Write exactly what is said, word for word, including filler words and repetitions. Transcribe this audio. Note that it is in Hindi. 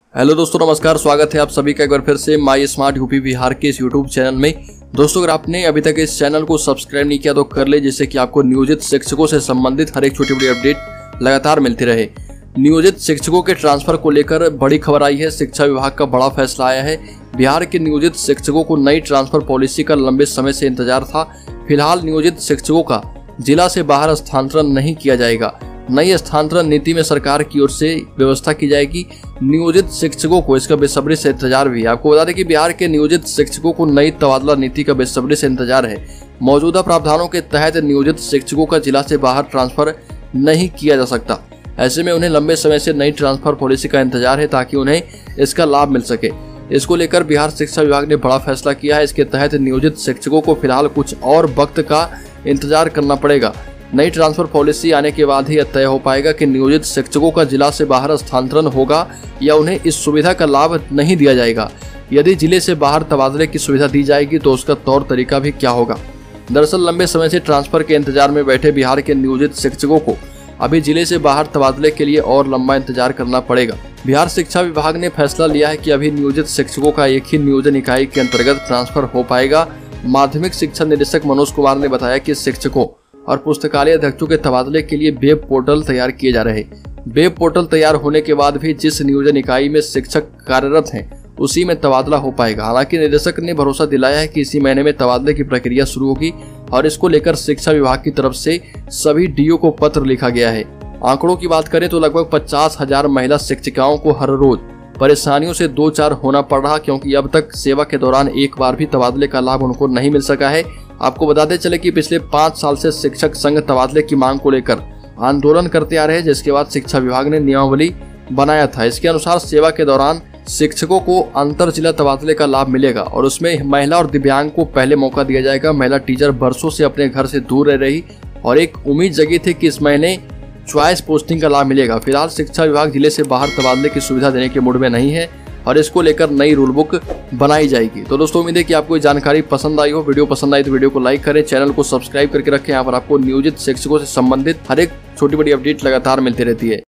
हेलो दोस्तों, नमस्कार। स्वागत है आप सभी का एक बार फिर से माई स्मार्ट यूपी बिहार के इस यूट्यूब चैनल में। दोस्तों, अगर आपने अभी तक इस चैनल को सब्सक्राइब नहीं किया तो कर ले, जिससे कि आपको नियोजित शिक्षकों से संबंधित हर एक छोटी बड़ी अपडेट लगातार मिलती रहे। नियोजित शिक्षकों के ट्रांसफर को लेकर बड़ी खबर आई है। शिक्षा विभाग का बड़ा फैसला आया है। बिहार के नियोजित शिक्षकों को नई ट्रांसफर पॉलिसी का लंबे समय से इंतजार था। फिलहाल नियोजित शिक्षकों का जिला से बाहर स्थानांतरण नहीं किया जाएगा। नई स्थानांतरण नीति में सरकार की ओर से व्यवस्था की जाएगी। नियोजित शिक्षकों को इसका बेसब्री से इंतजार भी है। आपको बता दें कि बिहार के नियोजित शिक्षकों को नई तबादला नीति का बेसब्री से इंतजार है। मौजूदा प्रावधानों के तहत नियोजित शिक्षकों का जिला से बाहर ट्रांसफर नहीं किया जा सकता। ऐसे में उन्हें लंबे समय से नई ट्रांसफर पॉलिसी का इंतजार है ताकि उन्हें इसका लाभ मिल सके। इसको लेकर बिहार शिक्षा विभाग ने बड़ा फैसला किया है। इसके तहत नियोजित शिक्षकों को फिलहाल कुछ और वक्त का इंतजार करना पड़ेगा। नई ट्रांसफर पॉलिसी आने के बाद ही यह तय हो पाएगा कि नियोजित शिक्षकों का जिला से बाहर स्थानांतरण होगा या उन्हें इस सुविधा का लाभ नहीं दिया जाएगा। यदि जिले से बाहर तबादले की सुविधा दी जाएगी तो उसका तौर तरीका भी क्या होगा। दरअसल लंबे समय से ट्रांसफर के इंतजार में बैठे बिहार के नियोजित शिक्षकों को अभी जिले से बाहर तबादले के लिए और लंबा इंतजार करना पड़ेगा। बिहार शिक्षा विभाग ने फैसला लिया है कि अभी नियोजित शिक्षकों का एक ही नियोजन इकाई के अंतर्गत ट्रांसफर हो पाएगा। माध्यमिक शिक्षा निदेशक मनोज कुमार ने बताया कि शिक्षकों और पुस्तकालय अध्यक्षों के तबादले के लिए वेब पोर्टल तैयार किए जा रहे हैं। वेब पोर्टल तैयार होने के बाद भी जिस नियोजन इकाई में शिक्षक कार्यरत हैं उसी में तबादला हो पाएगा। हालांकि निदेशक ने भरोसा दिलाया है कि इसी महीने में तबादले की प्रक्रिया शुरू होगी और इसको लेकर शिक्षा विभाग की तरफ से सभी डीओ को पत्र लिखा गया है। आंकड़ों की बात करें तो लगभग पचास हजार महिला शिक्षिकाओं को हर रोज परेशानियों से दो चार होना पड़ रहा, क्योंकि अब तक सेवा के दौरान एक बार भी तबादले का लाभ उनको नहीं मिल सका है। आपको बताते चले कि पिछले पाँच साल से शिक्षक संघ तबादले की मांग को लेकर आंदोलन करते आ रहे हैं, जिसके बाद शिक्षा विभाग ने नियमावली बनाया था। इसके अनुसार सेवा के दौरान शिक्षकों को अंतर जिला तबादले का लाभ मिलेगा और उसमें महिला और दिव्यांग को पहले मौका दिया जाएगा। महिला टीचर बरसों से अपने घर से दूर रह रही और एक उम्मीद जगी थी कि इस महीने चॉइस पोस्टिंग का लाभ मिलेगा। फिलहाल शिक्षा विभाग जिले से बाहर तबादले की सुविधा देने के मूड में नहीं है और इसको लेकर नई रूल बुक बनाई जाएगी। तो दोस्तों, उम्मीद है कि आपको ये जानकारी पसंद आई हो। वीडियो पसंद आई तो वीडियो को लाइक करें, चैनल को सब्सक्राइब करके रखें। यहाँ पर आपको नियोजित शिक्षकों से संबंधित हर एक छोटी बड़ी अपडेट लगातार मिलती रहती है।